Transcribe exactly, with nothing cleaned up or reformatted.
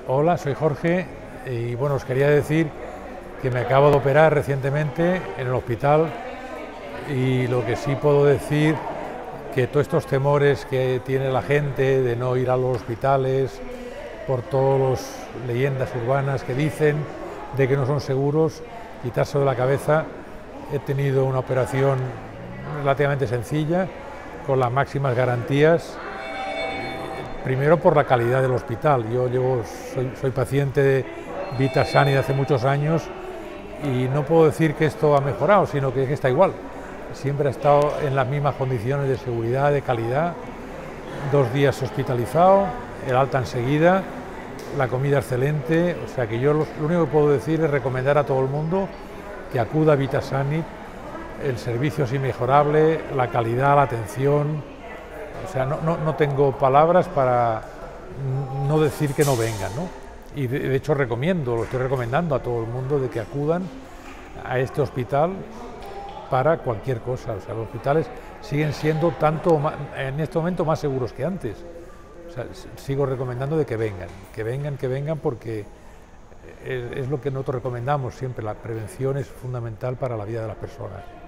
Hola, soy Jorge y bueno, os quería decir que me acabo de operar recientemente en el hospital y lo que sí puedo decir que todos estos temores que tiene la gente de no ir a los hospitales por todas las leyendas urbanas que dicen de que no son seguros, quitarse de la cabeza. He tenido una operación relativamente sencilla con las máximas garantías. Primero por la calidad del hospital. Yo llevo, soy, soy paciente de Vitasani de hace muchos años y no puedo decir que esto ha mejorado, sino que, que está igual. Siempre ha estado en las mismas condiciones de seguridad, de calidad. Dos días hospitalizado, el alta enseguida, la comida excelente. O sea que yo lo, lo único que puedo decir es recomendar a todo el mundo que acuda a Vitasani. El servicio es inmejorable, la calidad, la atención. O sea, no, no, no tengo palabras para no decir que no vengan, ¿no? Y de, de hecho recomiendo, lo estoy recomendando a todo el mundo de que acudan a este hospital para cualquier cosa. O sea, los hospitales siguen siendo tanto más, en este momento más seguros que antes. O sea, sigo recomendando de que vengan, que vengan, que vengan porque es, es lo que nosotros recomendamos siempre. La prevención es fundamental para la vida de las personas.